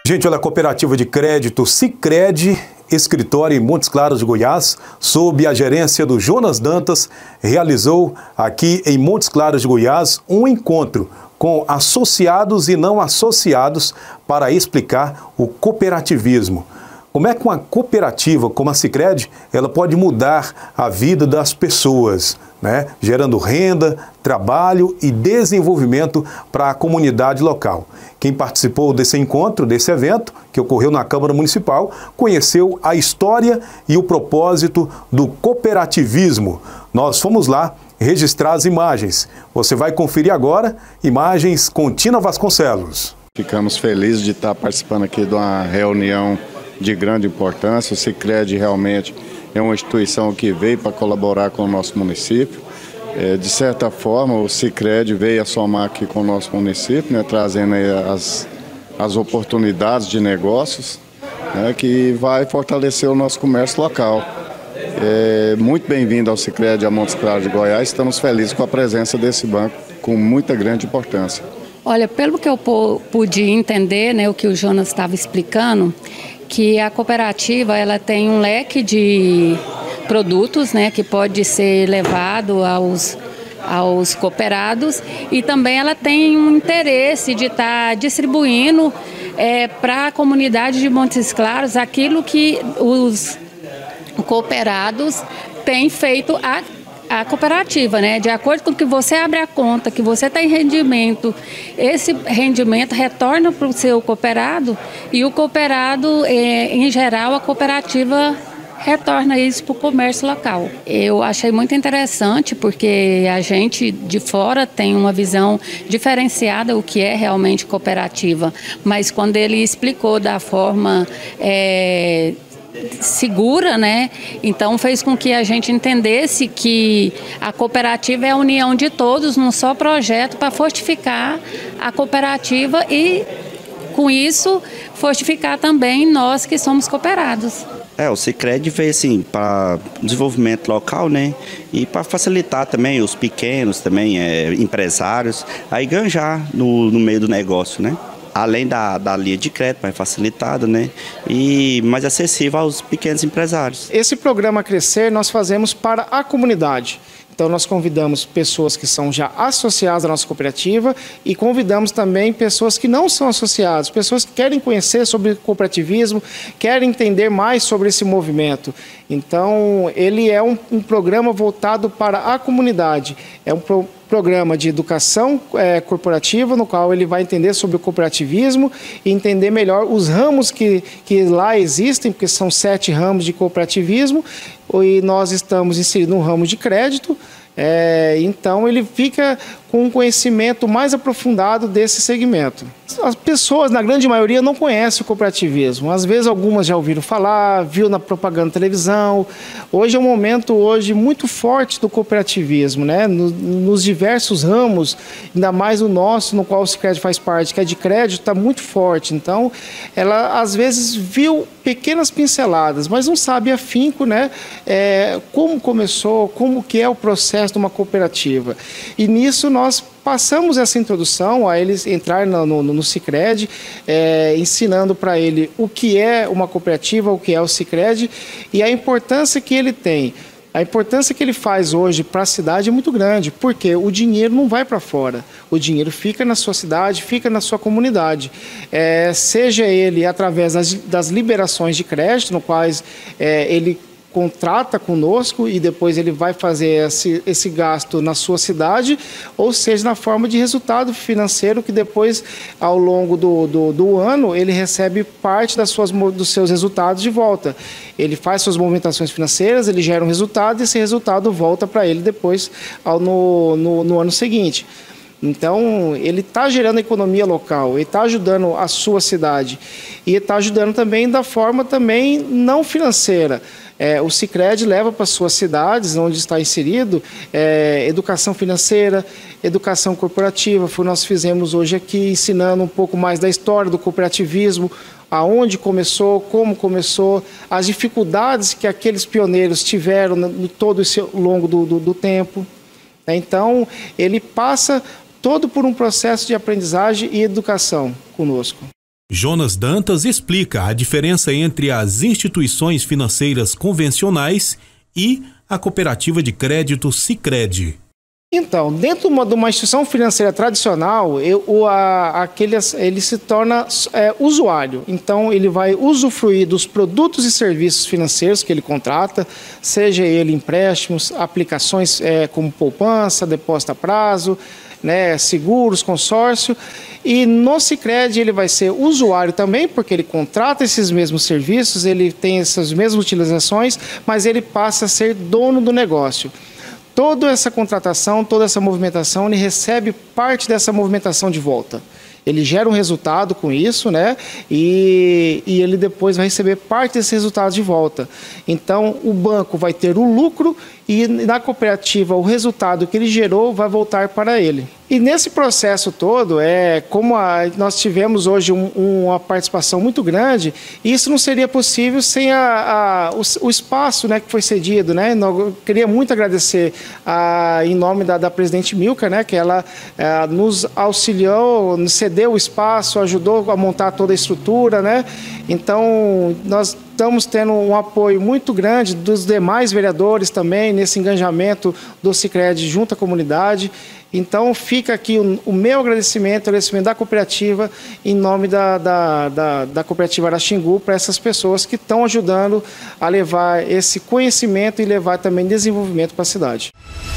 Gente, olha, a cooperativa de crédito Sicredi, escritório em Montes Claros de Goiás, sob a gerência do Jonas Dantas, realizou aqui em Montes Claros de Goiás um encontro com associados e não associados para explicar o cooperativismo. Como é que uma cooperativa como a Sicredi, ela pode mudar a vida das pessoas, né? Gerando renda, trabalho e desenvolvimento para a comunidade local. Quem participou desse encontro, desse evento, que ocorreu na Câmara Municipal, conheceu a história e o propósito do cooperativismo. Nós fomos lá registrar as imagens. Você vai conferir agora imagens com Tina Vasconcelos. Ficamos felizes de estar participando aqui de uma reunião de grande importância. O Sicredi realmente é uma instituição que veio para colaborar com o nosso município. De certa forma, o Sicredi veio a somar aqui com o nosso município, né, trazendo aí as oportunidades de negócios, né, que vai fortalecer o nosso comércio local. Muito bem-vindo ao Sicredi a Montes Claros de Goiás. Estamos felizes com a presença desse banco com muita grande importância. Olha, pelo que eu pude entender, né, o que o Jonas estava explicando, que a cooperativa ela tem um leque de produtos, né, que pode ser levado aos cooperados, e também ela tem um interesse de estar distribuindo para a comunidade de Montes Claros aquilo que os cooperados têm feito a cooperativa, né? De acordo com que você abre a conta, que você tem rendimento, esse rendimento retorna para o seu cooperado, e o cooperado, em geral, a cooperativa retorna isso para o comércio local. Eu achei muito interessante porque a gente de fora tem uma visão diferenciada do que é realmente cooperativa, mas quando ele explicou da forma segura, né? Então fez com que a gente entendesse que a cooperativa é a união de todos num só projeto para fortificar a cooperativa e, com isso, fortificar também nós que somos cooperados. O Sicredi veio assim para desenvolvimento local, né? E para facilitar também os pequenos, também empresários, aí ganhar no meio do negócio, né? Além da linha de crédito mais facilitada, né? E mais acessível aos pequenos empresários. Esse programa Crescer nós fazemos para a comunidade. Então nós convidamos pessoas que são já associadas à nossa cooperativa e convidamos também pessoas que não são associadas, pessoas que querem conhecer sobre cooperativismo, querem entender mais sobre esse movimento. Então ele é um programa voltado para a comunidade, é um programa de educação corporativa, no qual ele vai entender sobre o cooperativismo e entender melhor os ramos que lá existem, porque são 7 ramos de cooperativismo, e nós estamos inseridos no ramo de crédito, então ele fica com um conhecimento mais aprofundado desse segmento. As pessoas, na grande maioria, não conhecem o cooperativismo. Às vezes algumas já ouviram falar, viu na propaganda na televisão. Hoje é um momento muito forte do cooperativismo, né? Nos diversos ramos, ainda mais o nosso, no qual o Sicredi faz parte, que é de crédito, está muito forte. Então, ela às vezes viu pequenas pinceladas, mas não sabe afinco, né? Como começou, como que é o processo de uma cooperativa. E nisso nós passamos essa introdução a eles entrar no Sicredi, ensinando para ele o que é uma cooperativa, o que é o Sicredi e a importância que ele tem. A importância que ele faz hoje para a cidade é muito grande, porque o dinheiro não vai para fora, o dinheiro fica na sua cidade, fica na sua comunidade. Seja ele através das liberações de crédito, no quais ele contrata conosco e depois ele vai fazer esse gasto na sua cidade, ou seja, na forma de resultado financeiro que depois, ao longo do ano, ele recebe parte dos seus resultados de volta. Ele faz suas movimentações financeiras, ele gera um resultado e esse resultado volta para ele depois no ano seguinte. Então, ele está gerando economia local, ele está ajudando a sua cidade e está ajudando também da forma também não financeira. O Sicredi leva para suas cidades, onde está inserido, educação financeira, educação corporativa. Foi o que nós fizemos hoje aqui, ensinando um pouco mais da história do cooperativismo, aonde começou, como começou, as dificuldades que aqueles pioneiros tiveram no todo esse longo do tempo. Então, ele passa todo por um processo de aprendizagem e educação conosco. Jonas Dantas explica a diferença entre as instituições financeiras convencionais e a cooperativa de crédito Sicredi. Então, dentro de uma instituição financeira tradicional, ele se torna usuário. Então, ele vai usufruir dos produtos e serviços financeiros que ele contrata, seja ele empréstimos, aplicações como poupança, depósito a prazo, né, seguros, consórcio. E no Sicredi ele vai ser usuário também, porque ele contrata esses mesmos serviços, ele tem essas mesmas utilizações, mas ele passa a ser dono do negócio. Toda essa contratação, toda essa movimentação, ele recebe parte dessa movimentação de volta. Ele gera um resultado com isso, né? E ele depois vai receber parte desse resultado de volta. Então, o banco vai ter o lucro e na cooperativa o resultado que ele gerou vai voltar para ele. E nesse processo todo, nós tivemos hoje uma participação muito grande, e isso não seria possível sem o espaço, né, que foi cedido, né? Eu queria muito agradecer em nome da presidente Milka, né, que ela nos auxiliou, nos cedeu o espaço, ajudou a montar toda a estrutura, né? Então, nós estamos tendo um apoio muito grande dos demais vereadores também nesse engajamento do Sicredi junto à comunidade. Então, fica aqui o meu agradecimento, o agradecimento da cooperativa, em nome da cooperativa Araxingu, para essas pessoas que estão ajudando a levar esse conhecimento e levar também desenvolvimento para a cidade.